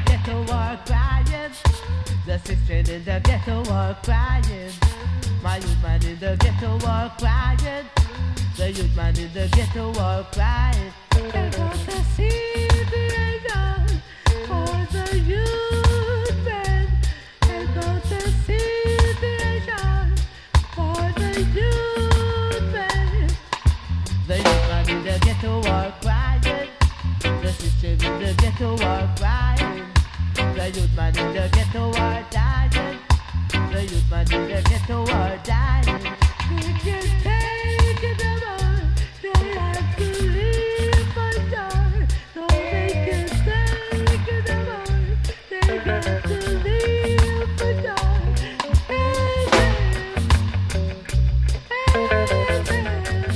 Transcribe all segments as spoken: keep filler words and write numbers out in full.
ghetto are crying. The sisters in the ghetto are crying. My youth man in the ghetto are crying. The youth man in the ghetto are crying. They got the situation for the youth man. They got the situation for the youth man. The youth man in the ghetto are crying. The sisters in the ghetto are crying. The youth man in the ghetto are dying. The youth man in the ghetto are dying. They can't take it anymore. They have to live or die. No, they can't take it anymore. They got to live or die. Hey, hey, hey.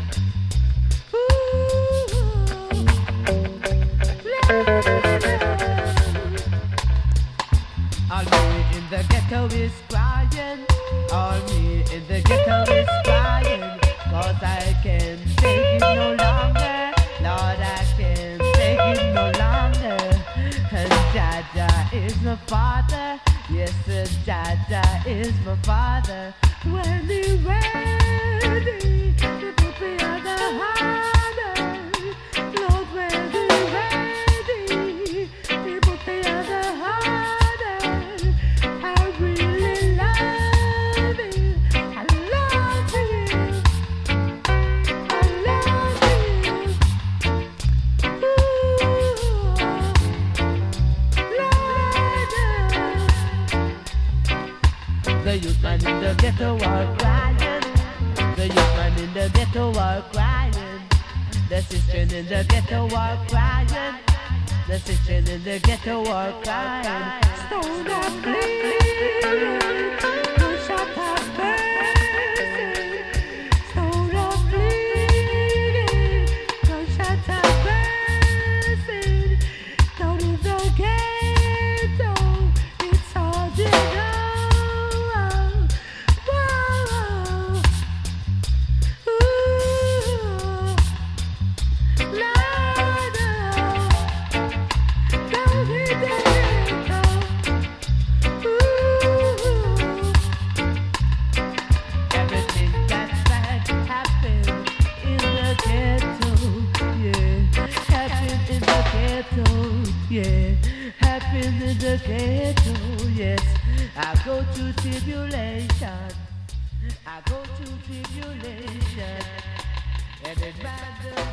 All me in the ghetto is crying. All me in the ghetto is crying. Cause I can't take it no longer. Lord, I can't take it no longer. And Jaja is my father. Yes, sir, Jaja is my father. When he ready to put me on the harder. Lord, when he ready to put me on the harder. I really love you. I love you. I love you. Ooh, Lord. The youth man in the ghetto are crying. The youth man in the ghetto are crying. The sisters in the ghetto are crying. The sisters in the ghetto are crying. Stone up bleeding, push up a mercy. Stone up bleeding, push up a mercy. Down in the ghetto, it's all you know. Whoa, ooh, Lord, down in the ghetto, ooh. Everything that's bad happened in the ghetto, yeah. Happened in the ghetto, yeah. Happened in the ghetto, yes. I go to tribulation. I go to tribulation. And it's bad.